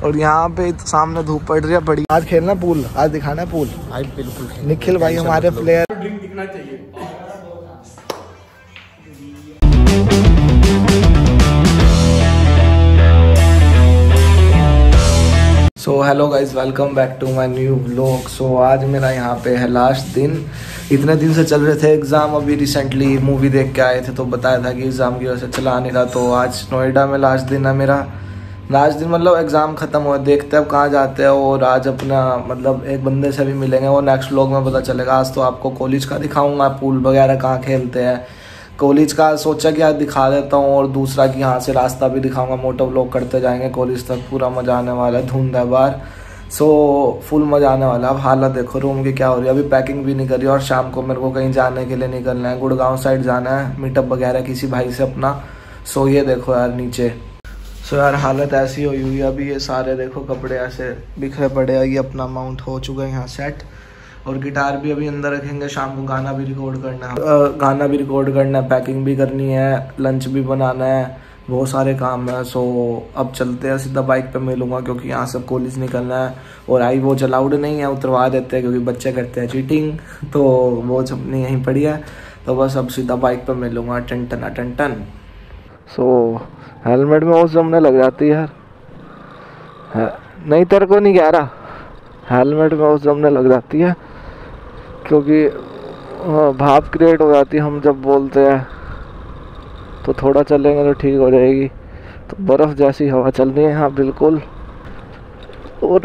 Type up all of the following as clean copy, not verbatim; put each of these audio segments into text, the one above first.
और यहाँ पे सामने धूप पड़ रही है बड़ी। आज खेलना पूल, आज दिखाना पूल। आज बिल्कुल निखिल भाई हमारे प्लेयर। ड्रिंक दिखना चाहिए। So hello guys, welcome back to my new vlog. So आज मेरा यहाँ पे है लास्ट दिन। इतने दिन से चल रहे थे एग्ज़ाम, अभी रिसेंटली मूवी देख के आए थे तो बताया था कि एग्ज़ाम की वजह से चला नहीं रहा। तो आज नोएडा में लास्ट दिन है मेरा। लास्ट दिन मतलब एग्ज़ाम ख़त्म हुआ, देखते हैं अब कहाँ जाते हैं। और आज अपना मतलब एक बंदे से भी मिलेंगे, वो नेक्स्ट व्लॉग में पता चलेगा। आज तो आपको कॉलेज का दिखाऊँगा, पूल वगैरह कहाँ खेलते हैं। कॉलेज का सोचा कि आज दिखा देता हूँ, और दूसरा कि यहाँ से रास्ता भी दिखाऊंगा। मोटो व्लॉग करते जाएंगे कॉलेज तक, पूरा मज़ा आने वाला है। धुंध है बाहर, सो फुल मज़ा आने वाला है। अब हालत देखो रूम की क्या हो रही है। अभी पैकिंग भी नहीं करी, और शाम को मेरे को कहीं जाने के लिए निकलना है, गुड़गांव साइड जाना है, मीटअप वगैरह किसी भाई से अपना। सो ये देखो यार नीचे। सो यार हालत ऐसी हुई हुई है अभी। ये सारे देखो कपड़े ऐसे बिखरे पड़े हैं। ये अपना माउंट हो चुका है यहाँ सेट, और गिटार भी अभी अंदर रखेंगे। शाम को गाना भी रिकॉर्ड करना है, पैकिंग भी करनी है, लंच भी बनाना है, बहुत सारे काम है। सो अब चलते हैं, सीधा बाइक पे मिलूंगा क्योंकि यहाँ से कॉलेज निकलना है। और आई वो अलाउड नहीं है, उतरवा देते हैं क्योंकि बच्चे करते हैं चीटिंग, तो वो अपनी यहीं पड़ी है। तो बस अब सीधा बाइक पे मिलूंगा। टन टन टन टन। सो हेलमेट में वो जमने लग जाती है यार। नहीं तेरे को नहीं कह रहा, हेलमेट में वो जमने लग जाती है क्योंकि भाप क्रिएट हो जाती है। हम जब बोलते हैं तो थोड़ा चलेंगे तो ठीक हो जाएगी। तो बर्फ़ जैसी हवा चल रही है यहाँ बिल्कुल। और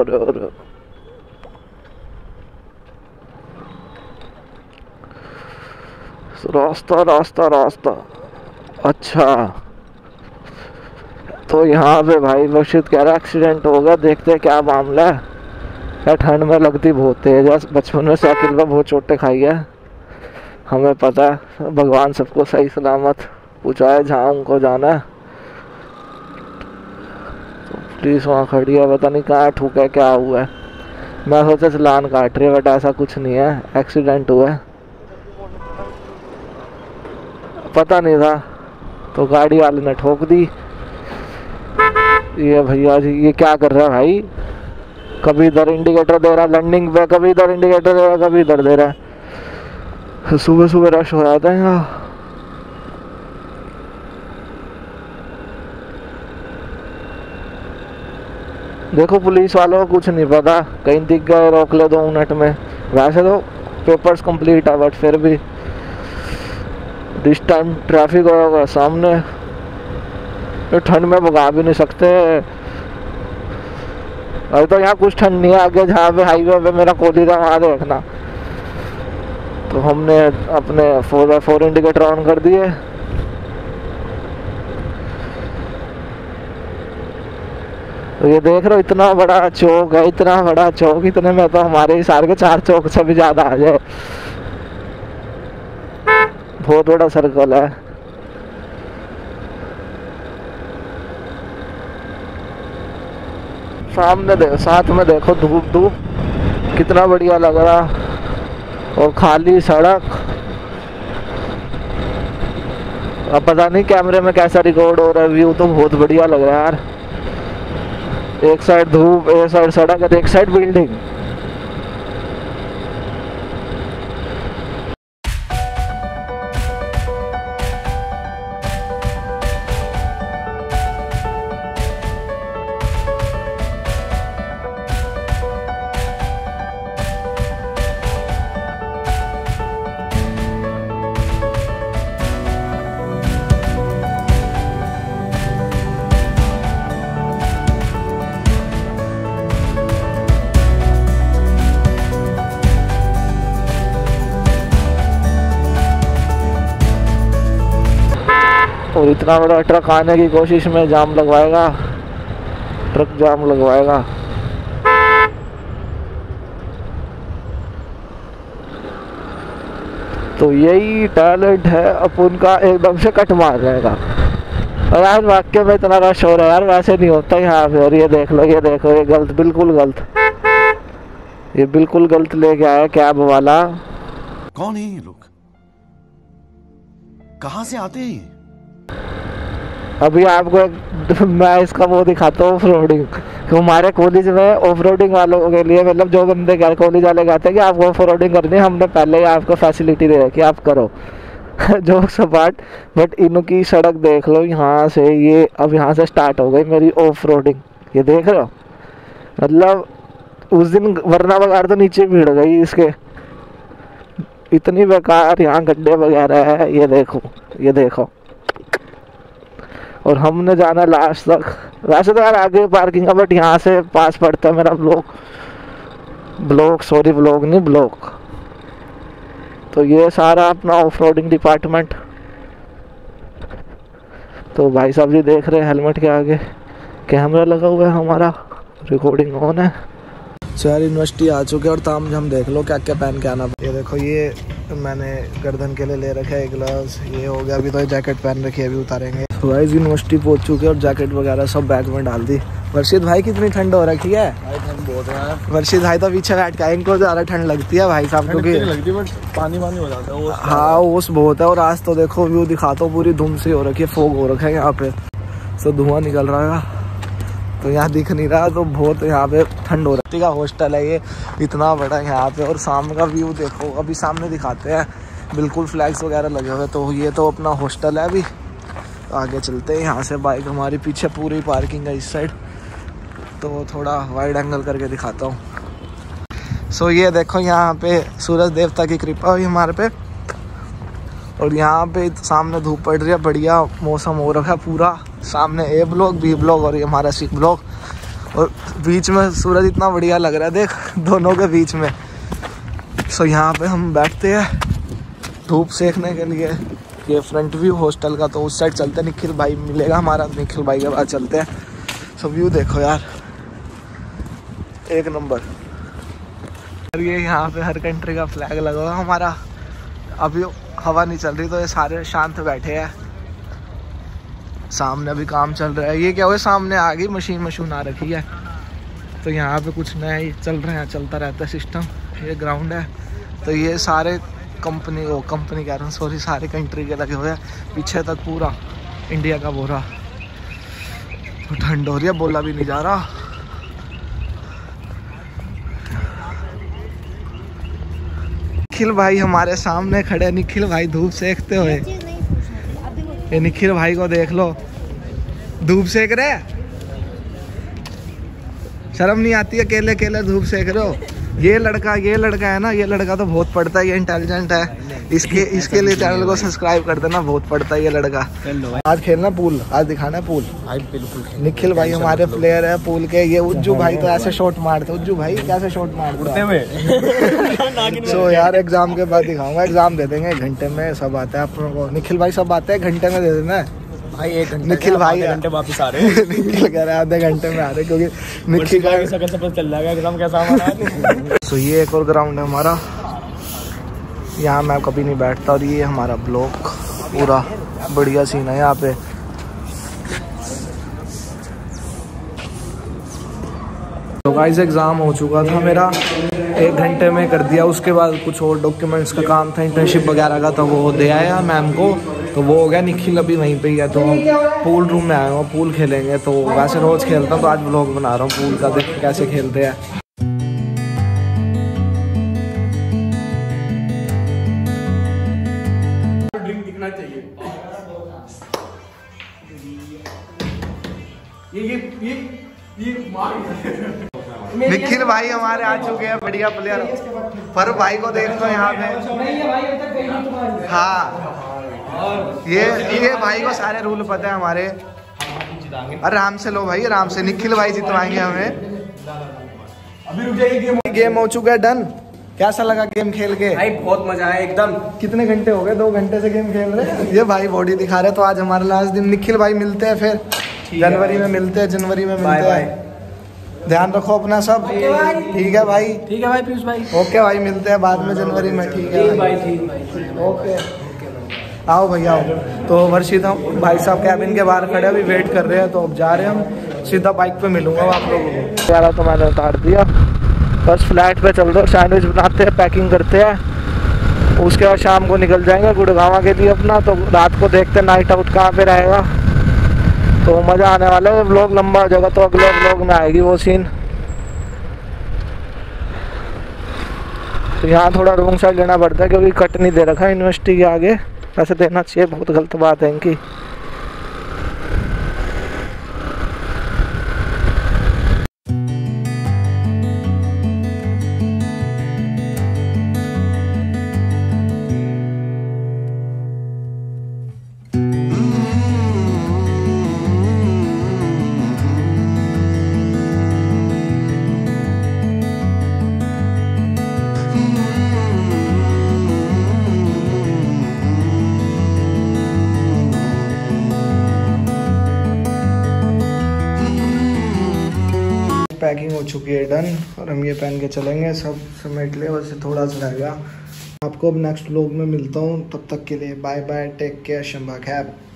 रास्ता अच्छा। तो यहाँ पे भाई बख्शित कह रहा एक्सीडेंट हो गया, देखते हैं क्या मामला है। यार ठंड में लगती बहुत तेज है, बचपन में साइकिल पर बहुत चोटें खाई है, हमें पता है। भगवान सबको सही सलामत पहुँचाए जहाँ उनको जाना है। तो पुलिस वहाँ खड़ी है, पता नहीं कहाँ ठुका है, क्या हुआ है। मैं सोचा चलान काट रही है, बट ऐसा कुछ नहीं है, एक्सीडेंट हुआ है। पता नहीं था तो गाड़ी वाले ने ठोक दी। ये भैया जी ये क्या कर रहा है भाई, कभी इधर इंडिकेटर दे रहा है लैंडिंग पे, कभी इधर इंडिकेटर दे रहा है, कभी इधर दे रहा है। सुबह सुबह रश हो जाता है यहाँ। देखो पुलिस वालों को कुछ नहीं पता, कहीं दिख गए रोक ले 2 मिनट में। वैसे तो पेपर्स कंप्लीट है, बट फिर भी दिस टाइम ट्रैफिक होगा सामने। तो ठंड में भगा भी नहीं सकते। अभी तो यहाँ कुछ ठंड नहीं है, आगे जहाँ पे हाईवे पे मेरा कॉलेज है वहाँ देखना। तो हमने अपने 4x4 इंडिकेटर ऑन कर दिए। तो ये देख रहे हो इतना बड़ा चौक है, इतना बड़ा चौक, इतने में तो हमारे हिसार के 4 चौक से भी ज्यादा आ जाए। बहुत बड़ा सर्कल है। सामने देखो, साथ में देखो धूप कितना बढ़िया लग रहा, और खाली सड़क। अब पता नहीं कैमरे में कैसा रिकॉर्ड हो रहा है, व्यू तो बहुत बढ़िया लग रहा है यार। एक साइड धूप, एक साइड सड़क है, एक साइड बिल्डिंग। और इतना बड़ा ट्रक आने की कोशिश में जाम लगवाएगा, ट्रक जाम लगवाएगा। तो यही टैलेंट है अपन का, एकदम से कट मारने का। और यार वाक्य में इतना रश हो रहा है यार, वैसे नहीं होता यहाँ पे। और ये देख लो, ये देखो, ये गलत, बिल्कुल गलत, ये बिल्कुल गलत लेके आया कैब वाला। कौन है ये लोग, कहाँ से आते हैं ये? अभी आपको मैं इसका वो दिखाता हूँ फ्रोडिंग, हमारे कॉलेज में ऑफ रोडिंग वालों के लिए, मतलब जो बंदे कॉलेज वाले कहते हैं कि आपको ऑफ रोडिंग करनी है, हमने पहले ही आपको फैसिलिटी दे रखी है, आप करो। जो सपाट, बट इनकी सड़क देख लो यहाँ से, ये अब यहाँ से स्टार्ट हो गई मेरी ऑफ रोडिंग, ये देख रहे हो। मतलब उस दिन वरना वगैरह तो नीचे भीड़ गई इसके, इतनी बेकार यहाँ गड्ढे वगैरह है। ये देखो, ये देखो। और हमने जाना लास्ट तक। वैसे तो यार आगे पार्किंग है, बट यहाँ से पास पड़ता है मेरा ब्लॉक नहीं ब्लॉक। तो ये सारा अपना ऑफ रोडिंग डिपार्टमेंट। तो भाई साहब जी देख रहे हैं हेलमेट के आगे कैमरा लगा हुआ है, हमारा रिकॉर्डिंग ऑन है। सो यार यूनिवर्सिटी आ चुके हैं और तामझाम देख लो क्या क्या पहन के आना। ये देखो, ये मैंने गर्दन के लिए ले रखा है ग्लव्स, ये हो गया। अभी तो जैकेट पहन रखी है, अभी उतारेंगे। तो गाइस यूनिवर्सिटी पहुंच चुके हैं और जैकेट वगैरह सब बैग में डाल दी। वर्षित भाई कितनी ठंड हो रखी है? भाई ठंड बहुत है। वर्षित भाई तो पीछे बैठ के, इनको ज़्यादा ठंड लगती है भाई साहब, क्योंकि पानी हो जाता है। हाँ ओस बहुत है। और आज तो देखो व्यू दिखाता हूँ, पूरी धुंध से हो रखी है, फोग हो रखा है यहाँ पे, तो धुआं निकल रहा है। तो यहाँ दिख नहीं रहा, तो बहुत यहाँ पे ठंड हो रही है। हॉस्टल है ये, इतना बड़ा यहाँ पे। और शाम का व्यू देखो, अभी सामने दिखाते हैं, बिल्कुल फ्लैग्स वगैरह लगे हुए। तो ये तो अपना हॉस्टल है। अभी आगे चलते हैं यहाँ से, बाइक हमारी पीछे पूरी पार्किंग है इस साइड। तो थोड़ा वाइड एंगल करके दिखाता हूँ। सो ये देखो, यहाँ पे सूरज देवता की कृपा हुई हमारे पे। और यहाँ पे सामने धूप पड़ रही है, बढ़िया मौसम हो रखा है पूरा। सामने ए ब्लॉक, बी ब्लॉक और ये हमारा सी ब्लॉक। और बीच में सूरज इतना बढ़िया लग रहा है, देख दोनों के बीच में। सो यहाँ पे हम बैठते हैं धूप सेकने के लिए। ये फ्रंट व्यू हॉस्टल का। तो उस साइड चलते हैं, निखिल भाई मिलेगा हमारा, निखिल भाई के बाद चलते हैं। सो व्यू देखो यार, एक नंबर। और ये यहाँ पे हर कंट्री का फ्लैग लगा हुआ हमारा। अभी हवा नहीं चल रही, तो ये सारे शांत बैठे हैं। सामने अभी काम चल रहा है। ये क्या हुआ, सामने आ गई मशीन आ रखी है। तो यहाँ पे कुछ नया ही चल रहे हैं, चलता रहता है सिस्टम। ये ग्राउंड है। तो ये सारे कंपनी कह रहा हूँ, सॉरी, सारे कंट्री के लगे हुए हैं। पीछे तक पूरा इंडिया का बोरा। तो ठंड हो रही है, बोला भी नहीं जा रहा। निखिल भाई हमारे सामने खड़े, निखिल भाई धूप सेकते हुए। ये निखिल भाई को देख लो, धूप सेक रहे। शर्म नहीं आती है, अकेले अकेले धूप सेक रहे हो। ये लड़का है ना, ये लड़का तो बहुत पढ़ता है, ये इंटेलिजेंट है। इसके लिए चैनल को सब्सक्राइब कर देना, बहुत पढ़ता है ये लड़का। आज खेलना पूल, आज दिखाना है पूल। बिल्कुल। निखिल भाई हमारे प्लेयर है पूल के। ये उज्जू भाई तो ऐसे शॉट मारते, उज्जू भाई कैसे शॉट मारते। सो यार एग्जाम के बाद दिखाऊंगा, एग्जाम दे देंगे 1 घंटे में, सब आता है आप लोगों को। निखिल भाई सब आते हैं, 1 घंटे में दे देना है भाई। 1 घंटे, निखिल भाई घंटे वापस आ रहे हैं। निखिल कह रहे हैं आधे घंटे में आ रहे, क्योंकि निखिल का चल जाएगा एग्जाम कैसा हमारा। सो ये एक और ग्राउंड है हमारा, यहाँ मैं कभी नहीं बैठता। और ये हमारा ब्लॉक, पूरा बढ़िया सीन है यहाँ पे। तो गाइस एग्ज़ाम हो चुका था मेरा, 1 घंटे में कर दिया। उसके बाद कुछ और डॉक्यूमेंट्स का काम था, इंटर्नशिप वगैरह का, तो वो दे आया मैम को, तो वो हो गया। निखिल अभी वहीं पे ही है। तो पूल रूम में आया हूँ, पूल खेलेंगे। तो वैसे रोज़ खेलता हूँ, तो आज व्लॉग बना रहा हूँ पूल का, देख कैसे खेलते हैं। ड्रिंक दिखना चाहिए। निखिल भाई हमारे आ चुके हैं, बढ़िया प्लेयर। पर भाई को देख लो यहाँ पे। हाँ, ये भाई को सारे रूल पता है हमारे। आराम से लो भाई, आराम से। निखिल भाई जितवाएंगे हमें। गेम हो चुका है डन। कैसा लगा गेम खेल के? भाई बहुत मजा आया एकदम। कितने घंटे हो गए? 2 घंटे से गेम खेल रहे हैं। ये भाई बॉडी दिखा रहे। तो आज हमारा लास्ट दिन। निखिल भाई मिलते हैं फिर जनवरी में मिलते हैं। ध्यान रखो अपना सब, ठीक है भाई? ठीक है भाई पीयूष भाई। ओके भाई, मिलते हैं बाद में जनवरी में, ठीक है भाई? ओके, आओ भैया आओ। तो वर्षित हम भाई साहब कैबिन के बाहर खड़े, अभी वेट कर रहे हैं। तो अब जा रहे हैं हम, सीधा बाइक पे मिलूंगा आप लोगों को। यार तो मैंने उतार दिया, बस फ्लैट पे चल रहे, सैंडविच बनाते हैं, पैकिंग करते हैं। उसके बाद शाम को निकल जाएंगे गुड़गांव के लिए अपना। तो रात को देखते हैं नाइट आउट कहाँ पे रहेगा। तो मज़ा आने वाला है। व्लॉग लंबा हो जाएगा तो अगले व्लॉग में आएगी वो सीन। तो यहाँ थोड़ा रोंग साइड लेना पड़ता है क्योंकि कट नहीं दे रखा है यूनिवर्सिटी के आगे। ऐसे देना चाहिए, बहुत गलत बात है इनकी। पैकिंग हो चुकी है डन, और हम ये पहन के चलेंगे। सब समेट ले, वैसे थोड़ा सा रहेगा। आपको अब नेक्स्ट व्लॉग में मिलता हूँ, तब तक के लिए बाय बाय, टेक केयर, शंभा खैर।